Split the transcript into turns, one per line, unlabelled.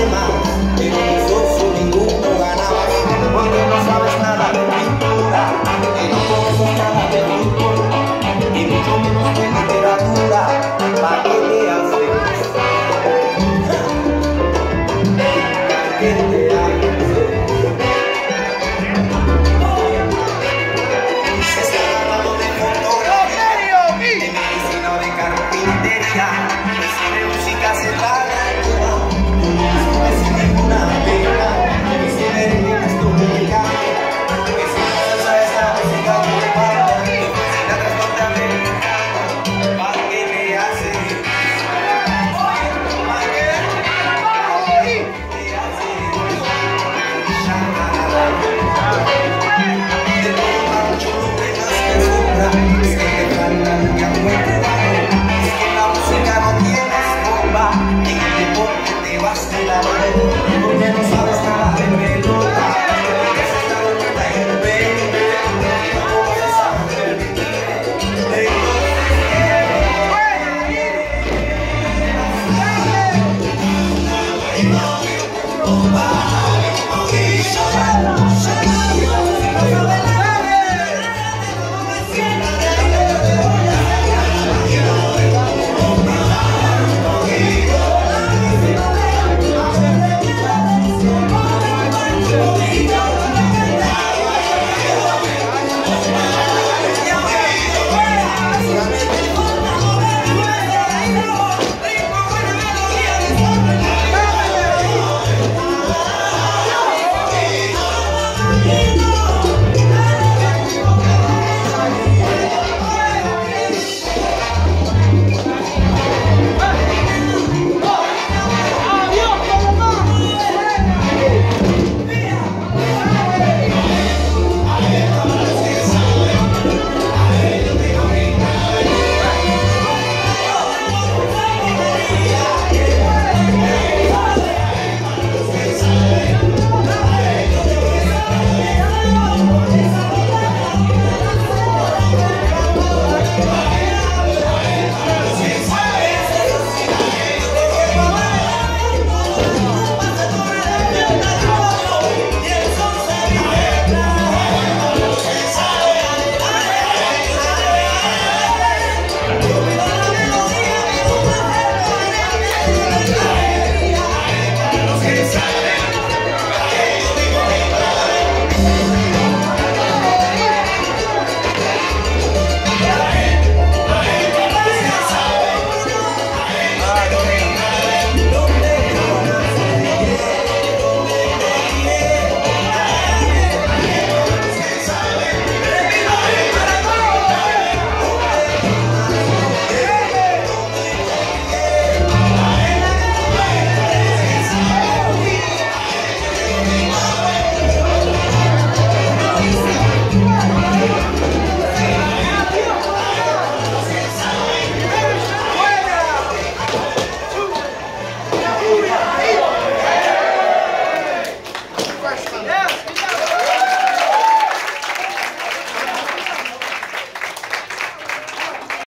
tema, pero mi socio ninguno ganaba, porque no sabes nada de pintura, y no conoces nada de fútbol, y mucho menos de literatura, ¿para qué te haces? ¿Para qué te haces? Se está hablando de fotografía, de medicina o de carpintería, de música se paga. Porque no sabes nada de pelota, porque se está bonita en el baby, y no conoces a mujer que quiere.